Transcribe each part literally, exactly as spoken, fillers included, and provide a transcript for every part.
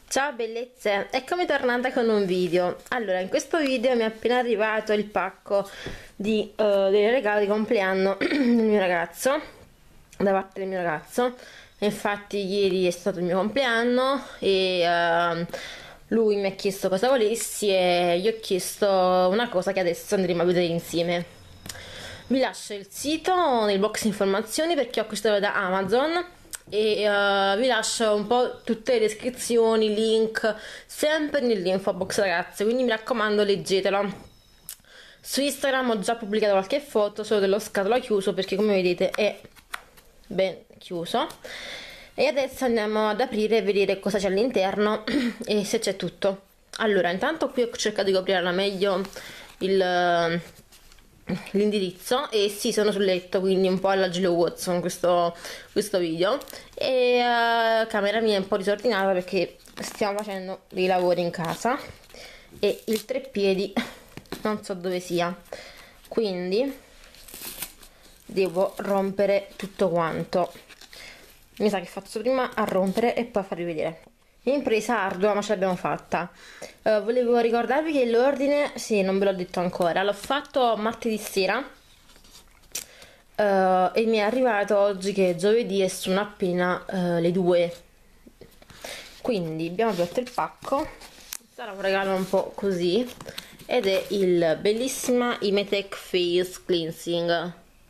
Ciao bellezze, eccomi tornata con un video. Allora, in questo video mi è appena arrivato il pacco di, uh, dei regali di compleanno del mio ragazzo, da parte del mio ragazzo. Infatti ieri è stato il mio compleanno e uh, lui mi ha chiesto cosa volessi e io ho chiesto una cosa che adesso andremo a vedere insieme. Vi lascio il sito nel box informazioni perché ho acquistato da Amazon e uh, vi lascio un po' tutte le descrizioni, link, sempre nell'info box ragazze, quindi mi raccomando leggetelo. Su Instagram ho già pubblicato qualche foto solo dello scatolo chiuso perché come vedete è ben chiuso. E adesso andiamo ad aprire e vedere cosa c'è all'interno e se c'è tutto. Allora, intanto qui ho cercato di coprire al meglio il l'indirizzo e sì, sono sul letto, quindi un po' alla Gillo Watson questo, questo video e uh, camera mia è un po' disordinata perché stiamo facendo dei lavori in casa e il treppiedi non so dove sia, quindi devo rompere tutto quanto. Mi sa che faccio prima a rompere e poi a farvi vedere. Impresa ardua, ma ce l'abbiamo fatta. Uh, volevo ricordarvi che l'ordine, sì, non ve l'ho detto ancora, l'ho fatto martedì sera uh, e mi è arrivato oggi che è giovedì e sono appena uh, le due. Quindi abbiamo aperto il pacco, sarà un regalo un po' così ed è il bellissima Imetec Face Cleansing.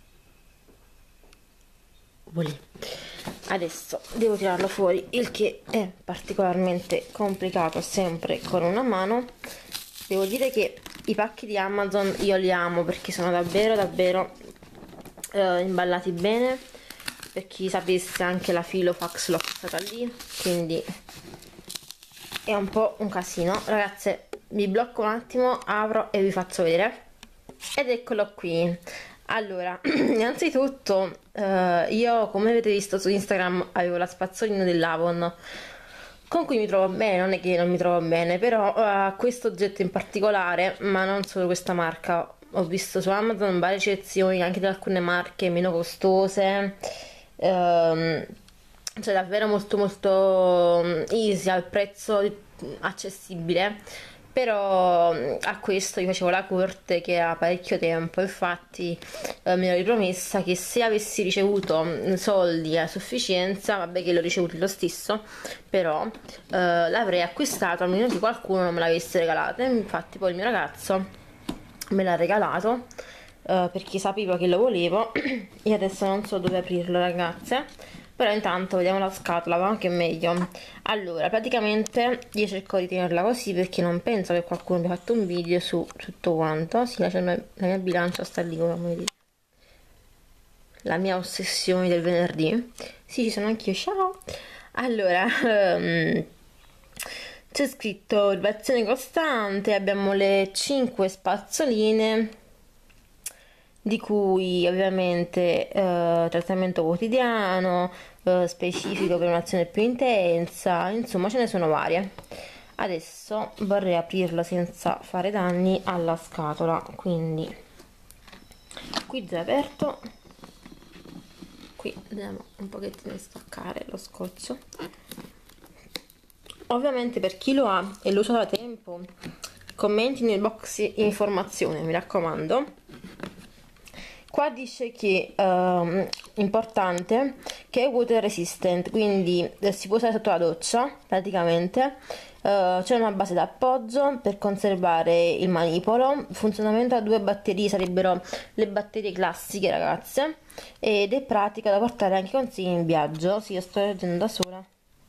Volì. Adesso devo tirarlo fuori, il che è particolarmente complicato sempre con una mano. Devo dire che i pacchi di Amazon io li amo perché sono davvero davvero eh, imballati bene. Per chi sapesse, anche la Filofax l'ho acquistata lì, quindi è un po' un casino. Ragazze, vi blocco un attimo, apro e vi faccio vedere. Ed eccolo qui. Allora, innanzitutto eh, io, come avete visto su Instagram, avevo la spazzolina dell'Avon con cui mi trovo bene, non è che non mi trovo bene, però uh, questo oggetto in particolare, ma non solo questa marca, ho visto su Amazon varie recensioni anche di alcune marche meno costose, ehm, cioè davvero molto molto easy, al prezzo accessibile. Però a questo io facevo la corte che ha parecchio tempo, infatti eh, mi ero ripromessa che se avessi ricevuto soldi a sufficienza, vabbè che l'ho ricevuto lo stesso, però eh, l'avrei acquistato almeno che qualcuno non me l'avesse regalata. Infatti poi il mio ragazzo me l'ha regalato eh, perché sapevo che lo volevo e adesso non so dove aprirlo, ragazze. Però intanto vediamo la scatola, va anche meglio. Allora, praticamente io cerco di tenerla così perché non penso che qualcuno abbia fatto un video su tutto quanto. Sì, la, la mia bilancia sta lì, come vedete. La mia ossessione del venerdì. Sì, ci sono anch'io, ciao! Allora, um, c'è scritto vibrazione costante, abbiamo le cinque spazzoline, di cui ovviamente eh, trattamento quotidiano, eh, specifico per un'azione più intensa, insomma ce ne sono varie. Adesso vorrei aprirla senza fare danni alla scatola, quindi qui già è aperto, qui andiamo un pochettino a staccare lo scotch. Ovviamente per chi lo ha e lo usa da tempo, commenti nel box informazione, mi raccomando. Qua dice che um, importante che è water resistant, quindi eh, si può usare sotto la doccia praticamente. Uh, c'è una base d'appoggio per conservare il manipolo, funzionamento a due batterie, sarebbero le batterie classiche, ragazze, ed è pratica da portare anche con sé in viaggio. Sì, io sto leggendo da sola,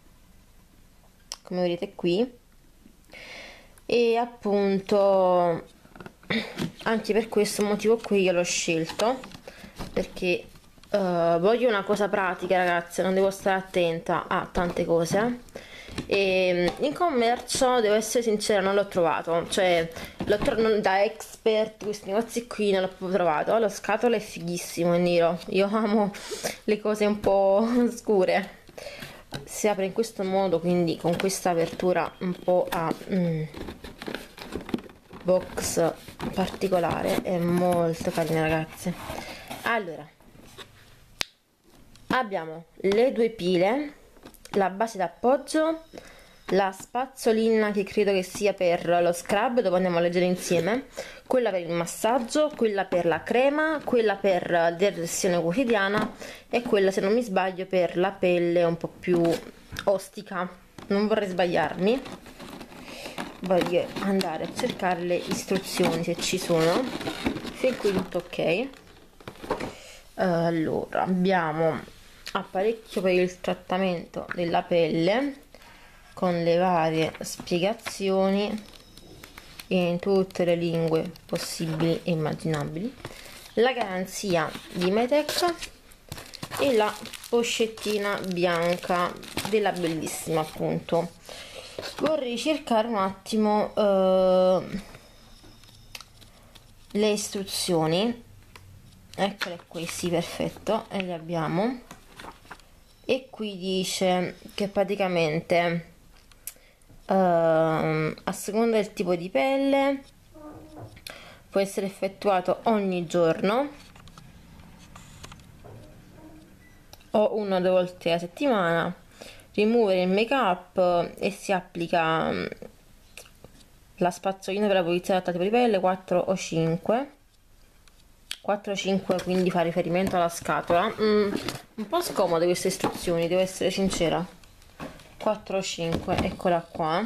come vedete qui, e appunto anche per questo motivo qui io l'ho scelto, perché uh, voglio una cosa pratica, ragazze, non devo stare attenta a tante cose. E in commercio, devo essere sincera, non l'ho trovato, cioè l'ho trovato da expert, questi negozi qui non l'ho proprio trovato. Lo scatola è fighissimo, è nero, io amo le cose un po' scure. Si apre in questo modo, quindi con questa apertura un po' a mm, box particolare, è molto carina, ragazze. Allora, abbiamo le due pile, la base d'appoggio, la spazzolina che credo che sia per lo scrub, dopo andiamo a leggere insieme, quella per il massaggio, quella per la crema, quella per la detersione quotidiana e quella, se non mi sbaglio, per la pelle un po' più ostica. Non vorrei sbagliarmi, voglio andare a cercare le istruzioni se ci sono. Fin qui tutto ok. Allora, abbiamo apparecchio per il trattamento della pelle con le varie spiegazioni in tutte le lingue possibili e immaginabili, la garanzia di Metec e la pochettina bianca della bellissima, appunto. Vorrei cercare un attimo eh, le istruzioni. Eccole qui, sì, perfetto, e le abbiamo. E qui dice che praticamente uh, a seconda del tipo di pelle può essere effettuato ogni giorno o una o due volte a settimana, rimuovere il make up e si applica um, la spazzolina per la pulizia del tipo di pelle quattro o cinque quattro cinque, quindi fa riferimento alla scatola. Mm, un po' scomode queste istruzioni, devo essere sincera. quattro cinque, eccola qua.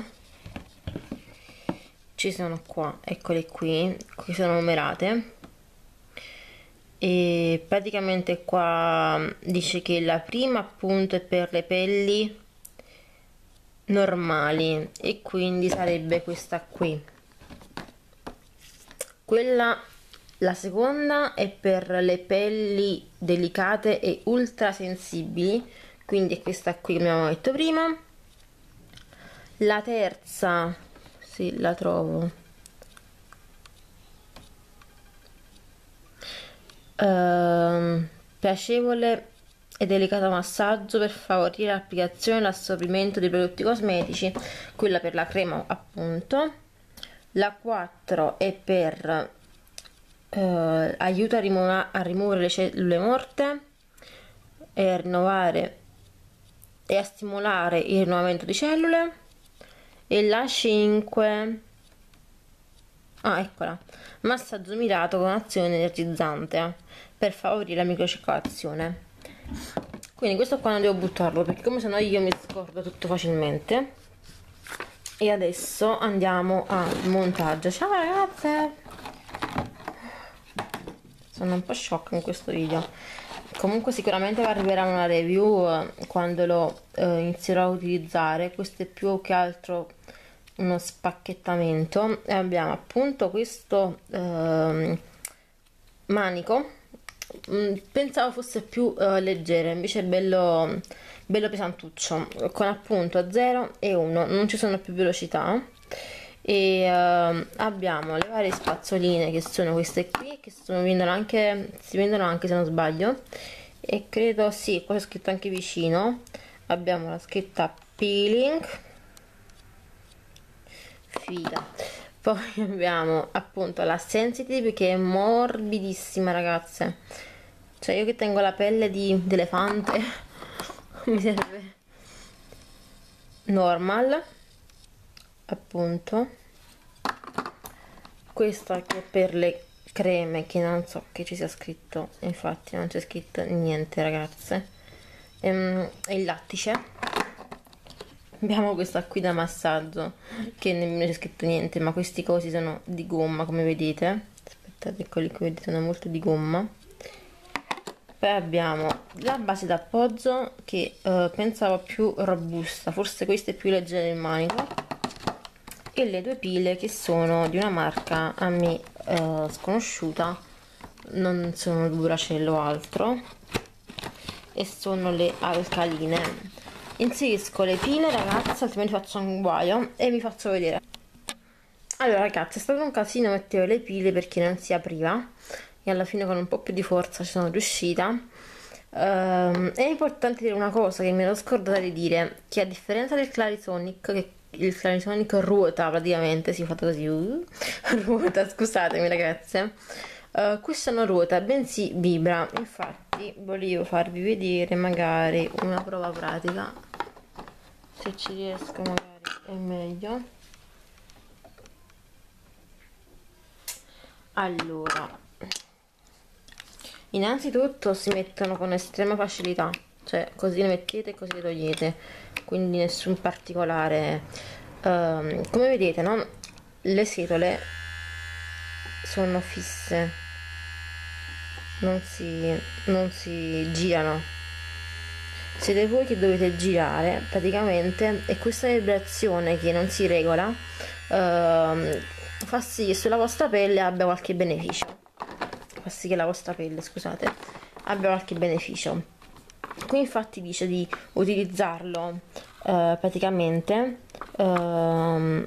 Ci sono qua, eccole qui, qui sono numerate. E praticamente qua dice che la prima appunto è per le pelli normali e quindi sarebbe questa qui. Quella La seconda è per le pelli delicate e ultra sensibili, quindi è questa qui che abbiamo detto prima. La terza, sì, la trovo, ehm, piacevole e delicato massaggio per favorire l'applicazione e l'assorbimento dei prodotti cosmetici, quella per la crema appunto. La quattro è per Uh, aiuta a, rimu a rimuovere le cellule morte e a rinnovare e a stimolare il rinnovamento di cellule. E la cinque, ah, eccola, massaggio mirato con azione energizzante per favorire la microcircolazione. Quindi questo qua non devo buttarlo perché come sennò io mi scordo tutto facilmente. E adesso andiamo al montaggio. Ciao ragazze, sono un po' shock in questo video. Comunque sicuramente arriverà una review eh, quando lo eh, inizierò a utilizzare. Questo è più che altro uno spacchettamento e abbiamo appunto questo eh, manico. Mm, pensavo fosse più eh, leggero, invece è bello, bello pesantuccio, con appunto a zero e uno, non ci sono più velocità. E uh, abbiamo le varie spazzoline che sono queste qui, che sono, vendono anche, si vendono anche se non sbaglio, e credo sì, qua c'è scritto anche vicino. Abbiamo la scritta peeling, figa. Poi abbiamo appunto la sensitive che è morbidissima, ragazze, cioè io che tengo la pelle di elefante mi serve normal, appunto. Questa che è per le creme, che non so che ci sia scritto, infatti non c'è scritto niente, ragazze. Ehm, e il lattice. Abbiamo questa qui da massaggio che nemmeno c'è scritto niente, ma questi cosi sono di gomma, come vedete. Aspettate, quelli che vedete sono molto di gomma. Poi abbiamo la base d'appoggio che eh, pensavo più robusta, forse questa è più leggera del manico, e le due pile che sono di una marca a me eh, sconosciuta, non sono Duracell o altro, e sono le alcaline. Inserisco le pile, ragazzi, altrimenti faccio un guaio e vi faccio vedere. Allora ragazzi, è stato un casino mettere le pile perché non si apriva e alla fine con un po' più di forza ci sono riuscita. Um, è importante dire una cosa che mi ero scordata di dire, che a differenza del Clarisonic, che il Clarisonic ruota praticamente, si è fatto così, uh, ruota, scusatemi ragazze, uh, questo non ruota, bensì vibra. Infatti volevo farvi vedere magari una prova pratica, se ci riesco magari è meglio. Allora, innanzitutto si mettono con estrema facilità, cioè così le mettete e così le togliete, quindi nessun particolare. Um, come vedete, no? Le setole sono fisse, non si, non si girano. Siete voi che dovete girare praticamente, e questa vibrazione che non si regola uh, fa sì che sulla vostra pelle abbia qualche beneficio, fa sì che la vostra pelle, scusate, abbia qualche beneficio. Qui infatti dice di utilizzarlo uh, praticamente uh,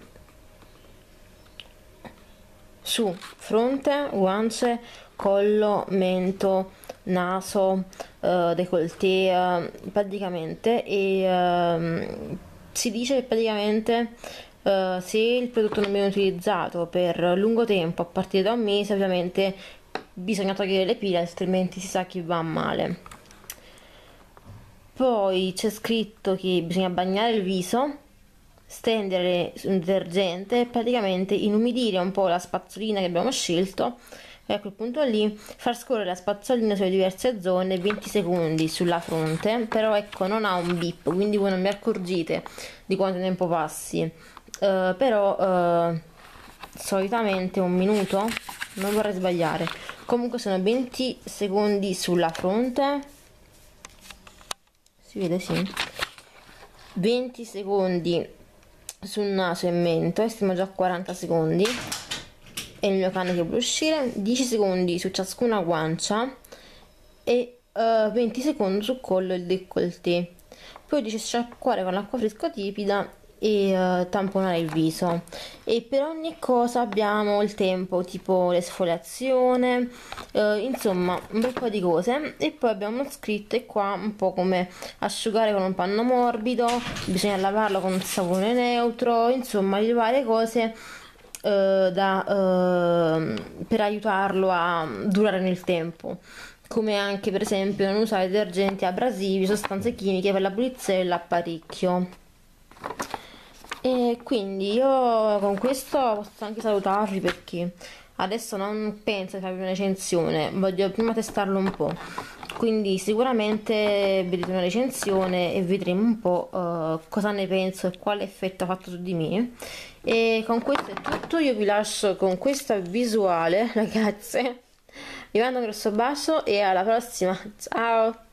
su fronte, guance, collo, mento, naso, uh, décolleté, uh, praticamente, e uh, si dice che praticamente uh, se il prodotto non viene utilizzato per lungo tempo, a partire da un mese, ovviamente bisogna togliere le pile, altrimenti si sa che va male. Poi c'è scritto che bisogna bagnare il viso, stendere un detergente e praticamente inumidire un po' la spazzolina che abbiamo scelto, e a quel punto lì far scorrere la spazzolina sulle diverse zone venti secondi sulla fronte, però ecco non ha un bip, quindi voi non vi accorgete di quanto tempo passi, uh, però uh, solitamente un minuto, non vorrei sbagliare, comunque sono venti secondi sulla fronte, si vede, sì, venti secondi sul naso e mento, e stiamo già a quaranta secondi, è il mio cane che vuole uscire, dieci secondi su ciascuna guancia e uh, venti secondi sul collo e il décolleté. Poi dice sciacquare con l'acqua fresca tiepida e uh, tamponare il viso, e per ogni cosa abbiamo il tempo, tipo l'esfoliazione, uh, insomma un bel po' di cose. E poi abbiamo scritto e qua un po' come asciugare con un panno morbido, bisogna lavarlo con un sapone neutro, insomma le varie cose uh, da, uh, per aiutarlo a durare nel tempo, come anche per esempio non usare detergenti abrasivi, sostanze chimiche per la pulizia dell'apparecchio. E quindi io con questo posso anche salutarvi, perché adesso non penso di farvi una recensione, voglio prima testarlo un po', quindi sicuramente vedrete una recensione e vedremo un po' uh, cosa ne penso e quale effetto ha fatto su di me. E con questo è tutto, io vi lascio con questa visuale, ragazze, vi mando un grosso bacio e alla prossima, ciao!